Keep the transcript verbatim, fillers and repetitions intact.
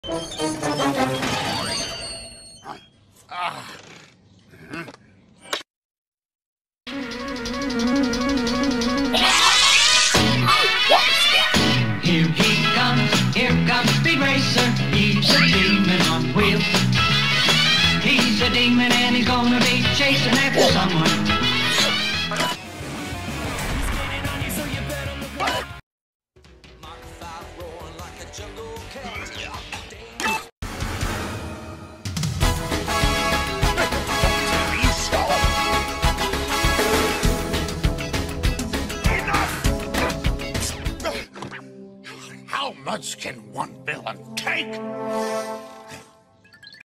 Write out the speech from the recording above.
Here he comes, here comes Speed Racer. He's a demon on wheels. He's a demon and he's gonna be chasing after someone. How much can one villain take?